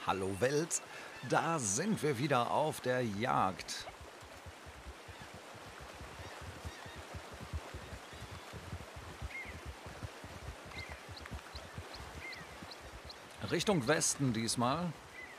Hallo Welt, da sind wir wieder auf der Jagd. Richtung Westen diesmal.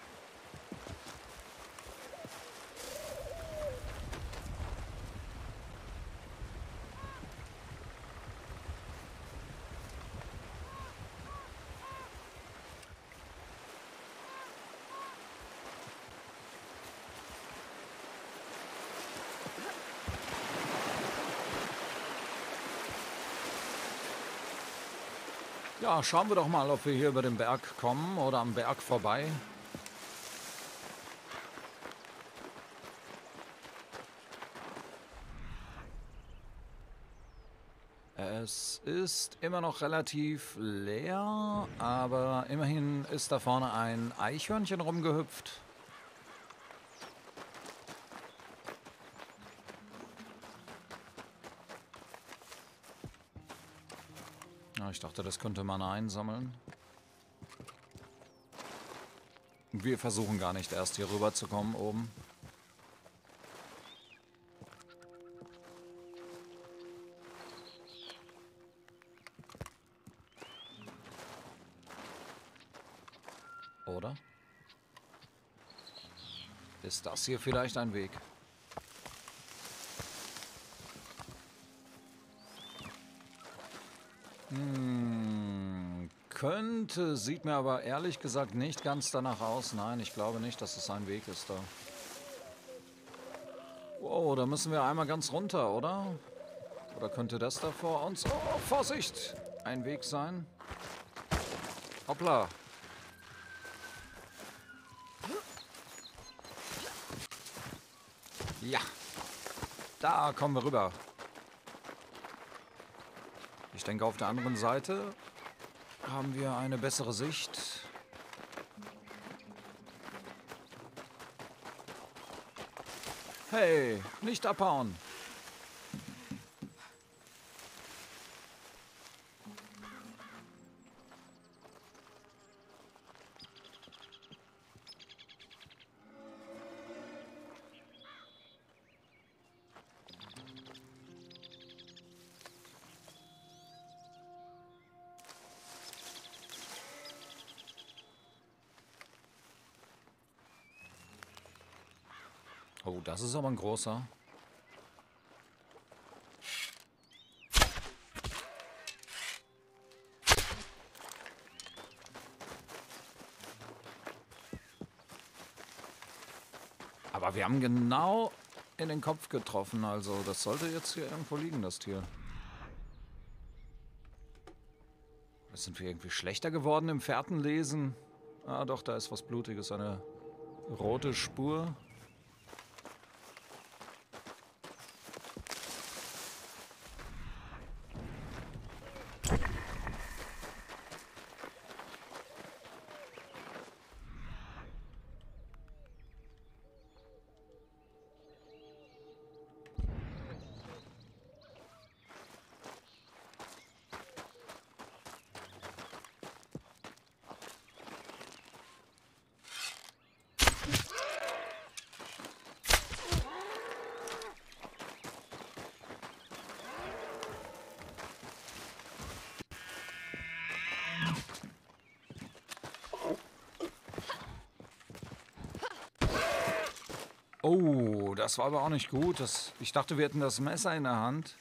Ja, schauen wir doch mal, ob wir hier über den Berg kommen oder am Berg vorbei. Es ist immer noch relativ leer, aber immerhin ist da vorne ein Eichhörnchen rumgehüpft. Ja, ich dachte, das könnte man einsammeln. Wir versuchen gar nicht erst hier rüber zu kommen oben. Oder? Ist das hier vielleicht ein Weg? Könnte, sieht mir aber ehrlich gesagt nicht ganz danach aus. Nein, ich glaube nicht, dass es ein Weg ist da. Wow, da müssen wir einmal ganz runter, oder? Oder könnte das da vor uns... Oh, Vorsicht! Ein Weg sein. Hoppla. Ja. Da kommen wir rüber. Ich denke, auf der anderen Seite haben wir eine bessere Sicht. Hey, nicht abhauen. Oh, das ist aber ein großer. Aber wir haben genau in den Kopf getroffen, also das sollte jetzt hier irgendwo liegen, das Tier. Sind wir irgendwie schlechter geworden im Fährtenlesen? Ah doch, da ist was Blutiges, eine rote Spur. Oh, das war aber auch nicht gut. Ich dachte, wir hätten das Messer in der Hand.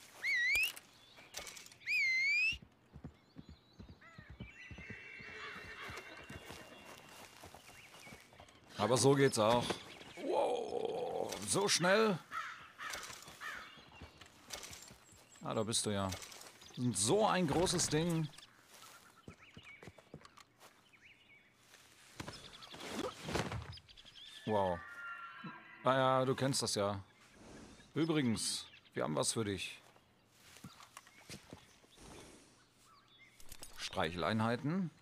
Aber so geht's auch. Wow, so schnell. Ah, da bist du ja. Und so ein großes Ding. Wow. Naja, du kennst das ja. Übrigens, wir haben was für dich. Streicheleinheiten.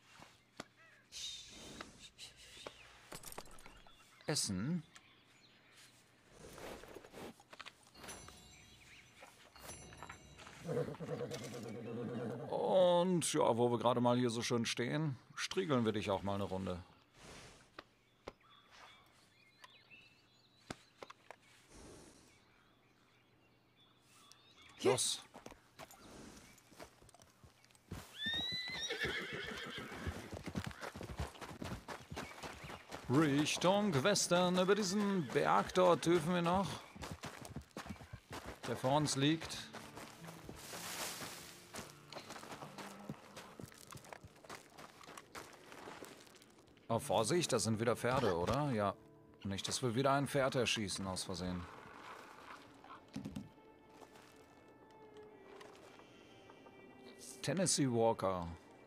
Essen. Und ja, wo wir gerade mal hier so schön stehen, striegeln wir dich auch mal eine Runde. Los. Richtung Westen. Über diesen Berg dort dürfen wir noch, der vor uns liegt. Oh, Vorsicht, das sind wieder Pferde, oder? Ja. Nicht, dass wir wieder ein Pferd erschießen aus Versehen. Tennessee Walker.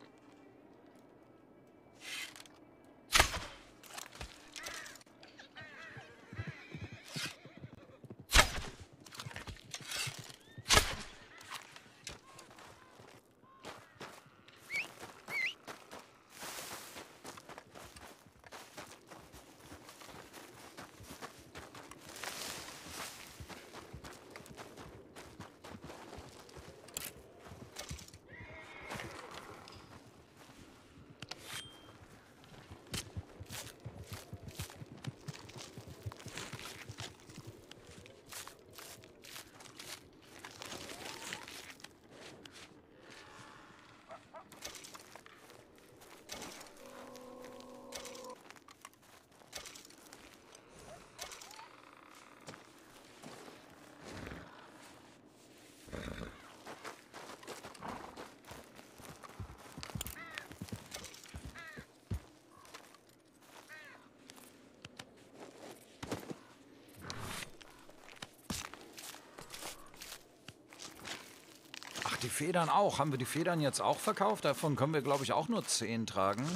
Die Federn auch. Haben wir die Federn jetzt auch verkauft? Davon können wir, glaube ich, auch nur 10 tragen.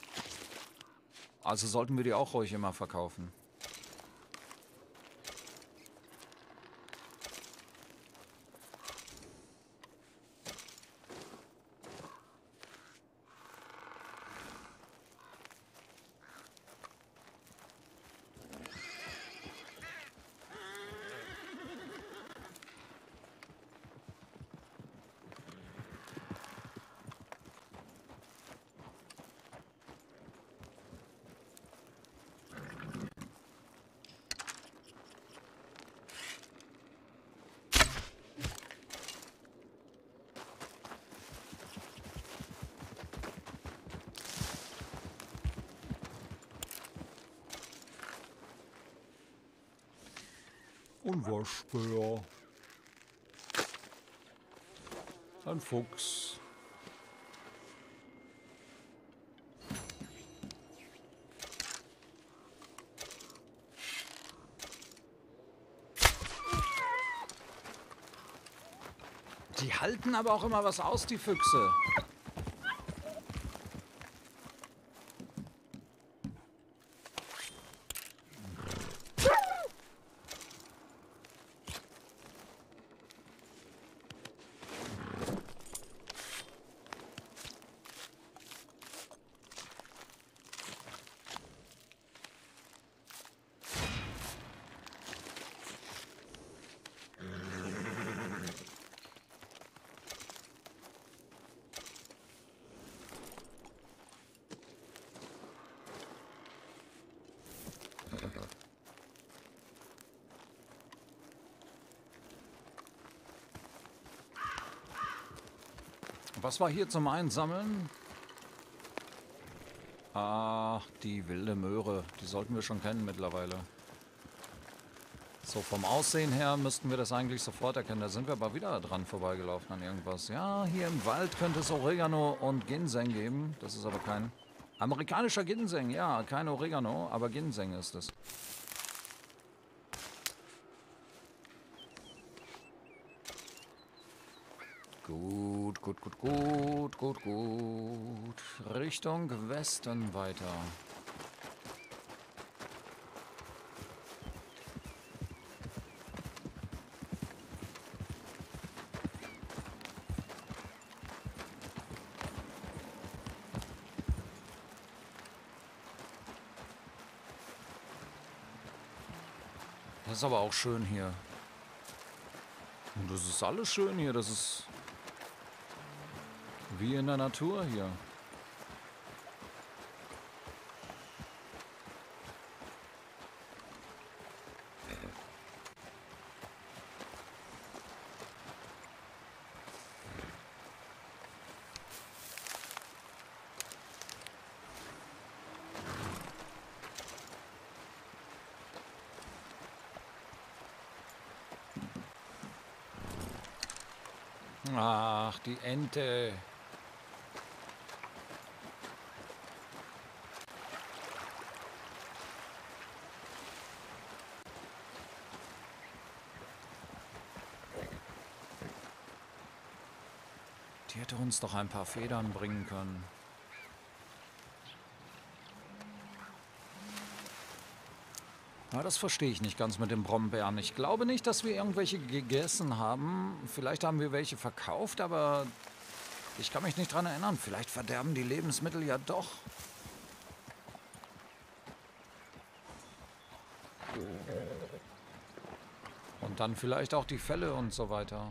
Also sollten wir die auch ruhig immer verkaufen. Unwaschbär. Ein Fuchs. Die halten aber auch immer was aus, die Füchse. Was war hier zum Einsammeln? Ah, die wilde Möhre. Die sollten wir schon kennen mittlerweile. So, vom Aussehen her müssten wir das eigentlich sofort erkennen. Da sind wir aber wieder dran vorbeigelaufen an irgendwas. Ja, hier im Wald könnte es Oregano und Ginseng geben. Das ist aber kein amerikanischer Ginseng. Ja, kein Oregano, aber Ginseng ist es. Gut, gut, gut, gut, gut, gut. Richtung Westen weiter. Das ist aber auch schön hier. Und das ist alles schön hier. Das ist wie in der Natur hier. Ach, die Ente. Die hätte uns doch ein paar Federn bringen können. Ja, das verstehe ich nicht ganz mit den Brombeeren. Ich glaube nicht, dass wir irgendwelche gegessen haben. Vielleicht haben wir welche verkauft, aber ich kann mich nicht dran erinnern. Vielleicht verderben die Lebensmittel ja doch. Und dann vielleicht auch die Felle und so weiter.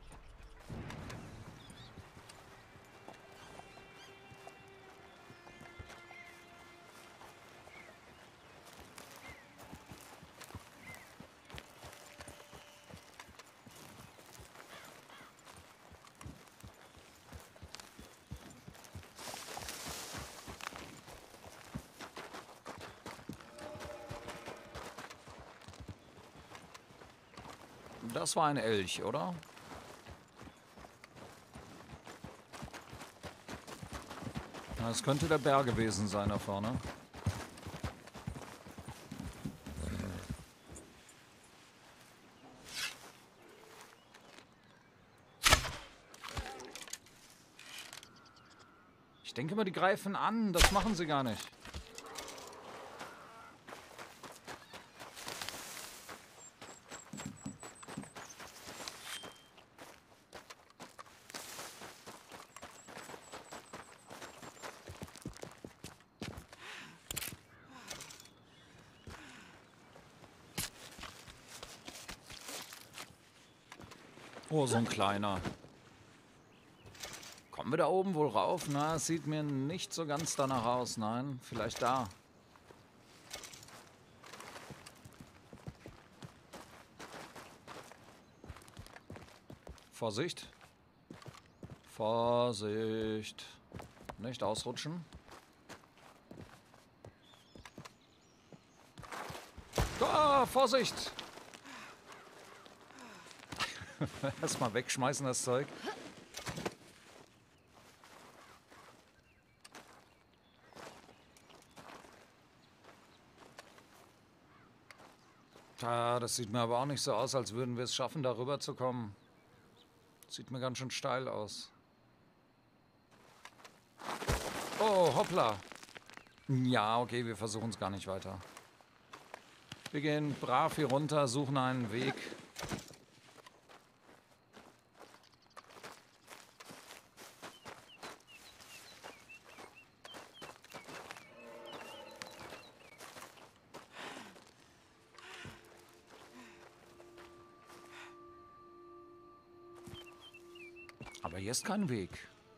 Das war ein Elch, oder? Das könnte der Bär gewesen sein da vorne. Ich denke mal, die greifen an. Das machen sie gar nicht. Oh, so ein kleiner. Kommen wir da oben wohl rauf? Na, es sieht mir nicht so ganz danach aus. Nein, vielleicht da. Vorsicht. Vorsicht. Nicht ausrutschen. Ah, Vorsicht! Erstmal wegschmeißen das Zeug. Ah, das sieht mir aber auch nicht so aus, als würden wir es schaffen, darüber zu kommen. Sieht mir ganz schön steil aus. Oh, hoppla. Ja, okay, wir versuchen es gar nicht weiter. Wir gehen brav hier runter, suchen einen Weg. Aber hier ist kein Weg.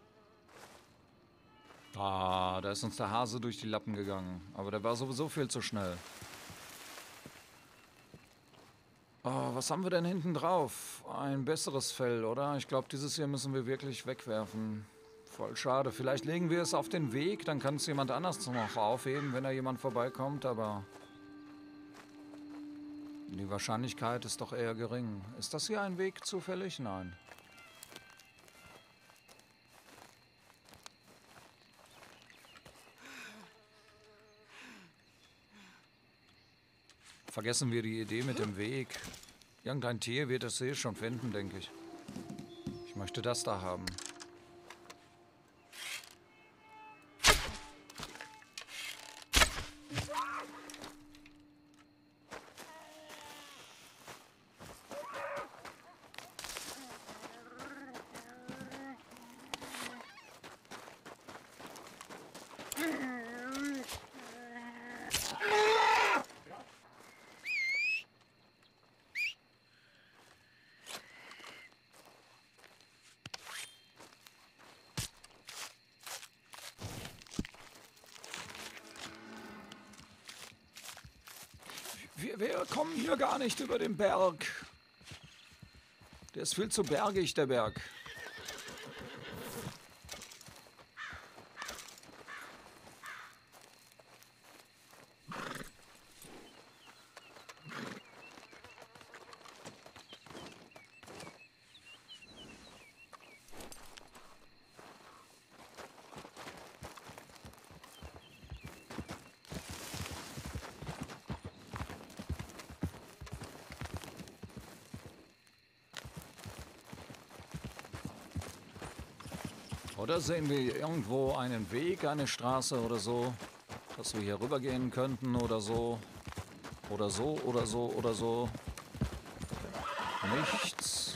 Ah, da ist uns der Hase durch die Lappen gegangen. Aber der war sowieso viel zu schnell. Oh, was haben wir denn hinten drauf? Ein besseres Fell, oder? Ich glaube, dieses hier müssen wir wirklich wegwerfen. Voll schade. Vielleicht legen wir es auf den Weg, dann kann es jemand anders noch aufheben, wenn da jemand vorbeikommt, aber die Wahrscheinlichkeit ist doch eher gering. Ist das hier ein Weg zufällig? Nein. Vergessen wir die Idee mit dem Weg. Irgendein Tier wird es eh schon finden, denke ich. Ich möchte das da haben. Wir kommen hier gar nicht über den Berg. Der ist viel zu bergig, der Berg. Oder sehen wir irgendwo einen Weg, eine Straße oder so, dass wir hier rüber gehen könnten oder so. Oder so, oder so, oder so. Nichts.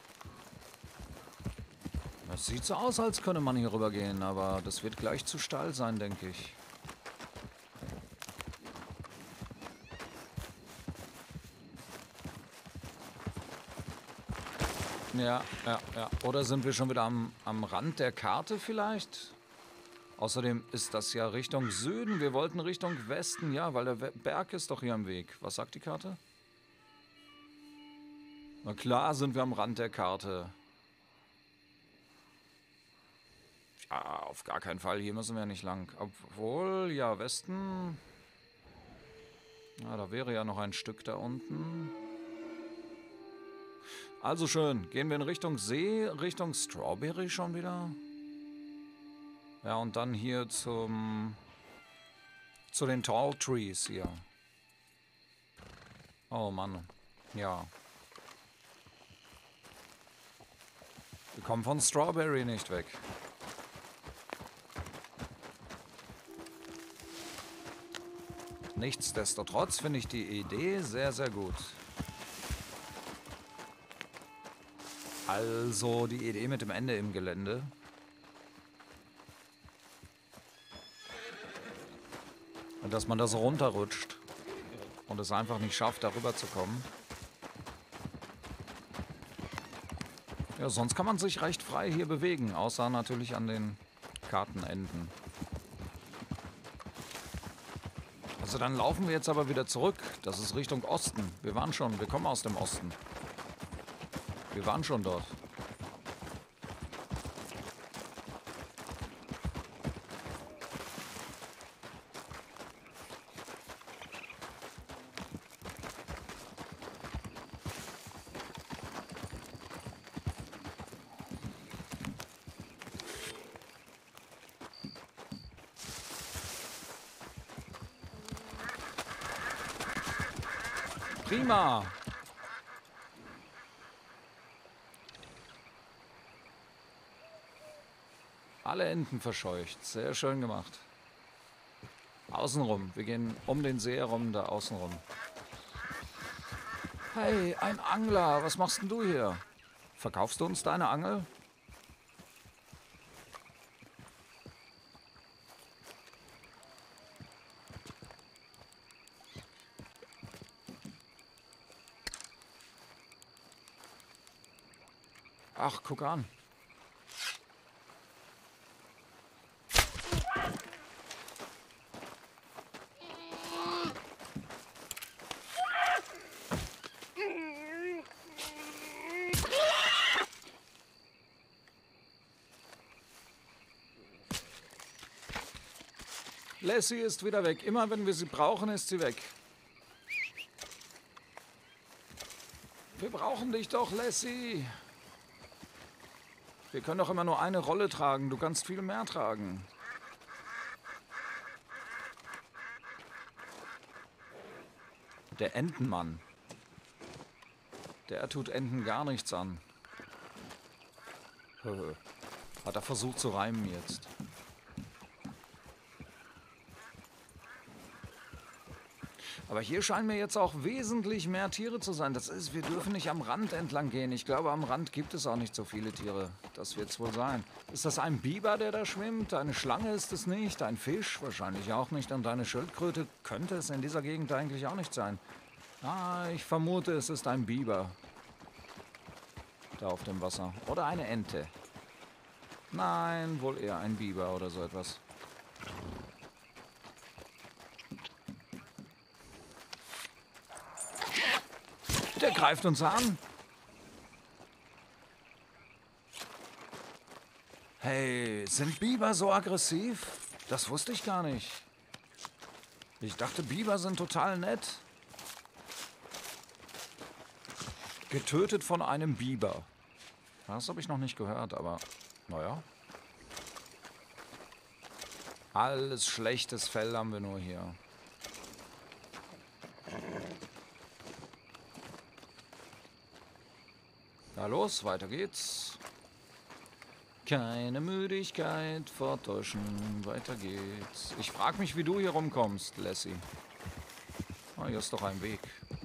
Das sieht so aus, als könne man hier rüber gehen, aber das wird gleich zu steil sein, denke ich. Ja. Oder sind wir schon wieder am Rand der Karte vielleicht? Außerdem ist das ja Richtung Süden. Wir wollten Richtung Westen, ja, weil der Berg ist doch hier am Weg. Was sagt die Karte? Na klar sind wir am Rand der Karte. Ja, auf gar keinen Fall. Hier müssen wir ja nicht lang. Obwohl, ja, Westen... Ja, da wäre ja noch ein Stück da unten. Also schön. Gehen wir in Richtung See, Richtung Strawberry schon wieder? Ja, und dann hier zu den Tall Trees hier. Oh Mann. Ja. Wir kommen von Strawberry nicht weg. Nichtsdestotrotz finde ich die Idee sehr, sehr gut. Also die Idee mit dem Ende im Gelände. Und dass man da so runterrutscht und es einfach nicht schafft, darüber zu kommen. Ja, sonst kann man sich recht frei hier bewegen, außer natürlich an den Kartenenden. Also dann laufen wir jetzt aber wieder zurück. Das ist Richtung Osten. Wir kommen aus dem Osten. Wir waren schon dort. Prima. Alle Enten verscheucht. Sehr schön gemacht. Außenrum. Wir gehen um den See herum, da außenrum. Hey, ein Angler. Was machst denn du hier? Verkaufst du uns deine Angel? Ach, guck an. Lassie ist wieder weg. Immer wenn wir sie brauchen, ist sie weg. Wir brauchen dich doch, Lassie. Wir können doch immer nur eine Rolle tragen. Du kannst viel mehr tragen. Der Entenmann. Der tut Enten gar nichts an. Hat er versucht zu reimen jetzt. Aber hier scheinen mir jetzt auch wesentlich mehr Tiere zu sein. Das ist, wir dürfen nicht am Rand entlang gehen. Ich glaube, am Rand gibt es auch nicht so viele Tiere. Das wird es wohl sein. Ist das ein Biber, der da schwimmt? Eine Schlange ist es nicht. Ein Fisch? Wahrscheinlich auch nicht. Und eine Schildkröte könnte es in dieser Gegend eigentlich auch nicht sein. Ah, ich vermute, es ist ein Biber. Da auf dem Wasser. Oder eine Ente. Nein, wohl eher ein Biber oder so etwas. Der greift uns an. Hey, sind Biber so aggressiv? Das wusste ich gar nicht. Ich dachte, Biber sind total nett. Getötet von einem Biber. Das habe ich noch nicht gehört, aber naja. Alles schlechtes Fell haben wir nur hier. Na los, weiter geht's. Keine Müdigkeit vortäuschen. Weiter geht's. Ich frag mich, wie du hier rumkommst, Lassie. Ah, hier ist doch ein Weg.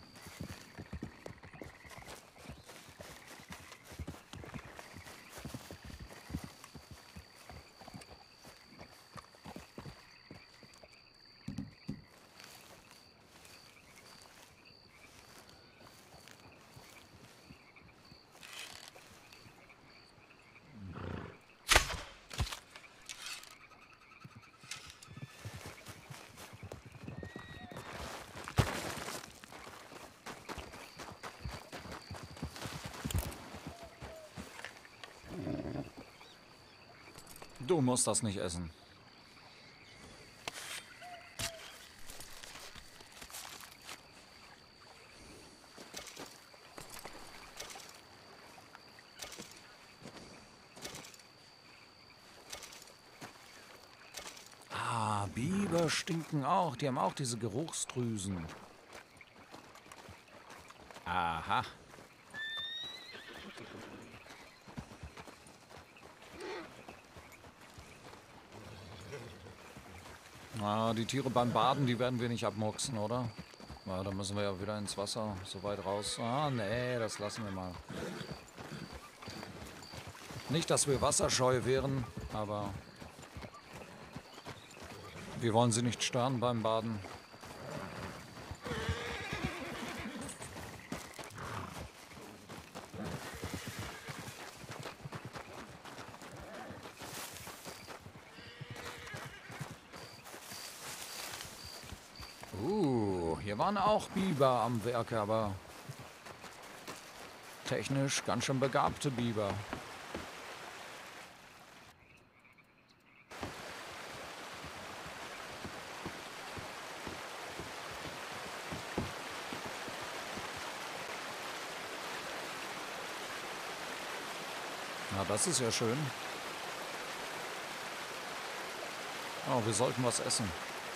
Du musst das nicht essen. Ah, Biber stinken auch. Die haben auch diese Geruchsdrüsen. Aha. Ah, die Tiere beim Baden, die werden wir nicht abmurksen, oder? Na, da müssen wir ja wieder ins Wasser, so weit raus. Ah, nee, das lassen wir mal. Nicht, dass wir wasserscheu wären, aber wir wollen sie nicht stören beim Baden. Hier waren auch Biber am Werke, aber technisch ganz schön begabte Biber. Na, das ist ja schön. Oh, wir sollten was essen.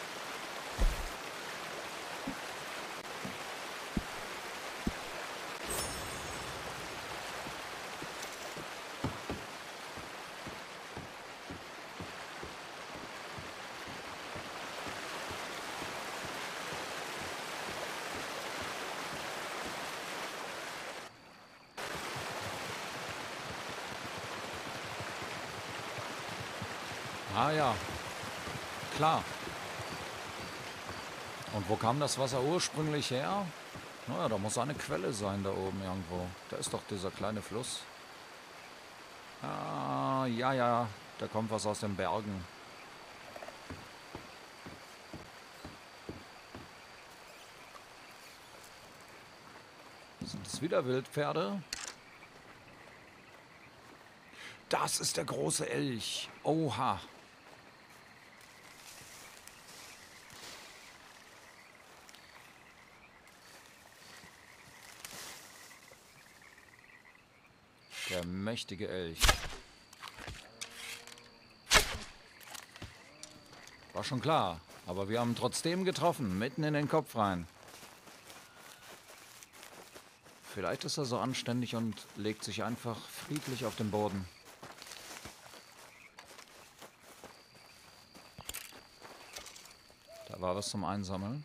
Ah ja, klar. Und wo kam das Wasser ursprünglich her? Naja, da muss eine Quelle sein da oben irgendwo. Da ist doch dieser kleine Fluss. Ah, ja, da kommt was aus den Bergen. Sind es wieder Wildpferde? Das ist der große Elch. Oha. Der mächtige Elch. War schon klar, aber wir haben ihn trotzdem getroffen, mitten in den Kopf rein. Vielleicht ist er so anständig und legt sich einfach friedlich auf den Boden. Da war was zum Einsammeln.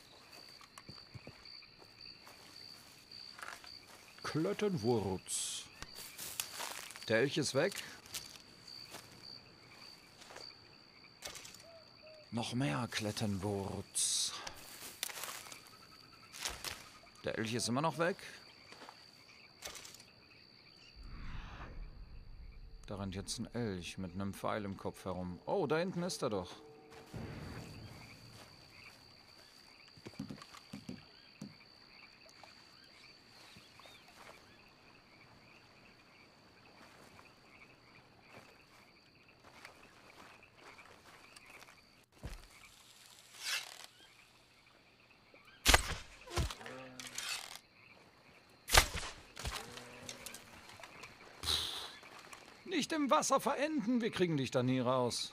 Klettenwurz. Der Elch ist weg. Noch mehr Klettenwurz. Der Elch ist immer noch weg. Da rennt jetzt ein Elch mit einem Pfeil im Kopf herum. Oh, da hinten ist er doch. Nicht im Wasser verenden, wir kriegen dich da nie raus.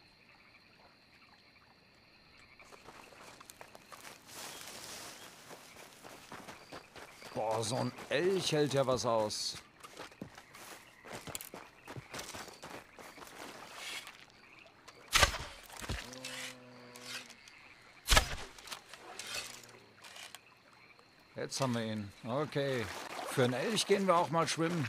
Boah, so ein Elch hält ja was aus. Jetzt haben wir ihn. Okay. Für einen Elch gehen wir auch mal schwimmen.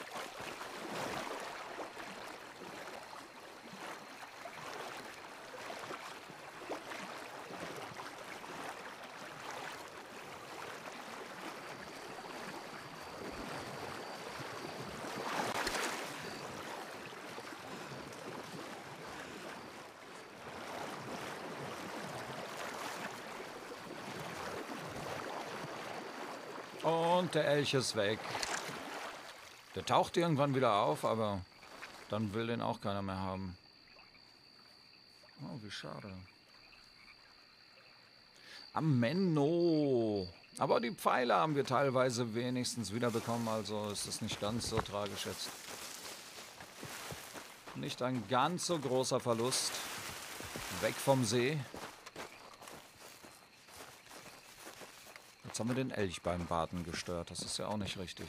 Und der Elch ist weg. Der taucht irgendwann wieder auf, aber dann will den auch keiner mehr haben. Oh, wie schade. Ameno. Aber die Pfeile haben wir teilweise wenigstens wiederbekommen, also ist es nicht ganz so tragisch jetzt. Nicht ein ganz so großer Verlust. Weg vom See. Jetzt haben wir den Elch beim Baden gestört. Das ist ja auch nicht richtig.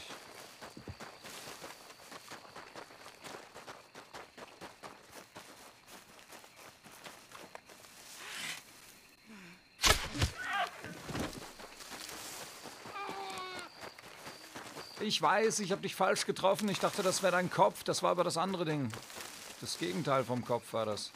Ich weiß, ich habe dich falsch getroffen. Ich dachte, das wäre dein Kopf. Das war aber das andere Ding. Das Gegenteil vom Kopf war das.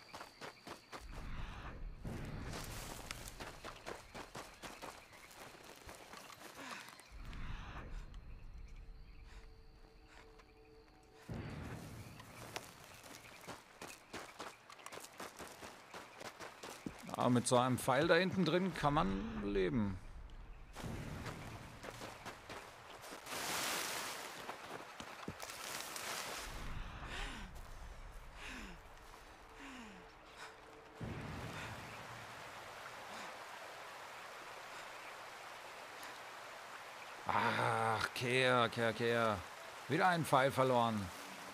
Aber mit so einem Pfeil da hinten drin kann man leben. Ach, Kehr. Wieder einen Pfeil verloren.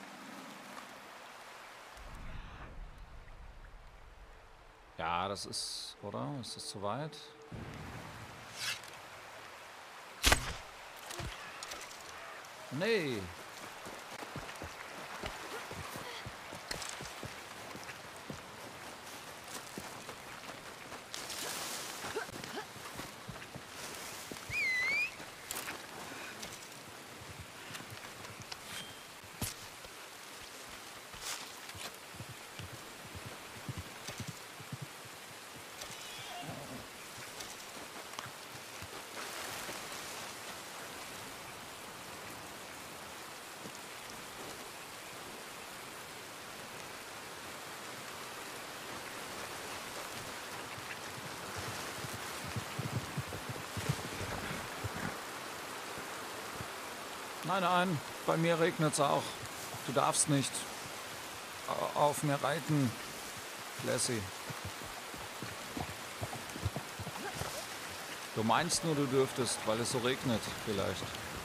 Ja, das ist, oder? Ist das zu weit? Nee. Nein, bei mir regnet es auch. Du darfst nicht auf mir reiten, Lassie. Du meinst nur, du dürftest, weil es so regnet, vielleicht.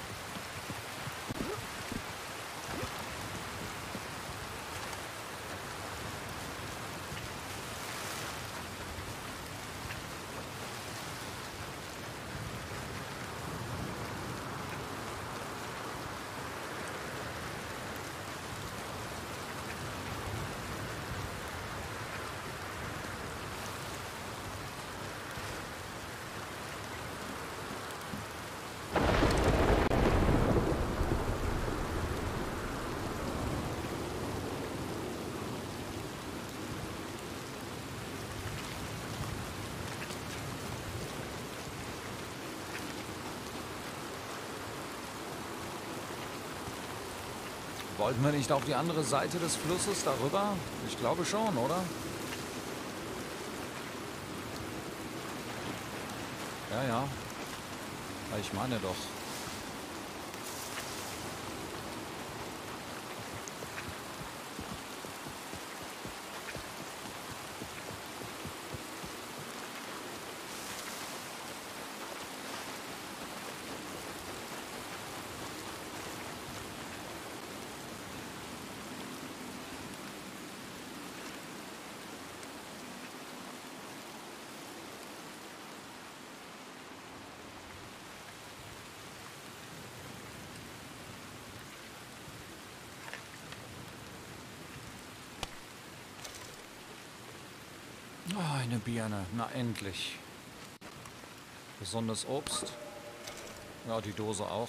Wollten wir nicht auf die andere Seite des Flusses darüber? Ich glaube schon, oder? Ja. Ich meine doch. Oh, eine Birne. Na endlich. Gesundes Obst. Ja, die Dose auch.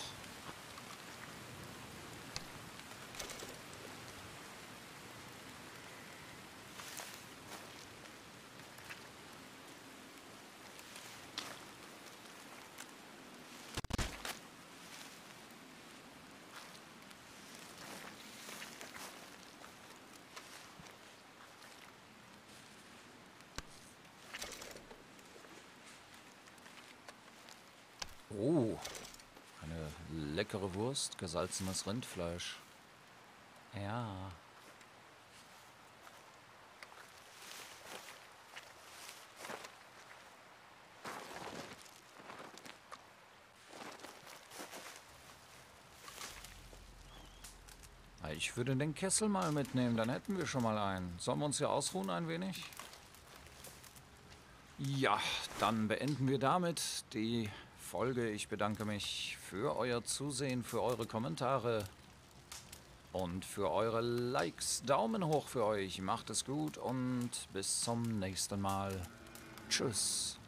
Oh, eine leckere Wurst, gesalzenes Rindfleisch. Ja. Ich würde den Kessel mal mitnehmen, dann hätten wir schon mal einen. Sollen wir uns hier ausruhen ein wenig? Ja, dann beenden wir damit die Folge. Ich bedanke mich für euer Zusehen, für eure Kommentare und für eure Likes. Daumen hoch für euch. Macht es gut und bis zum nächsten Mal. Tschüss.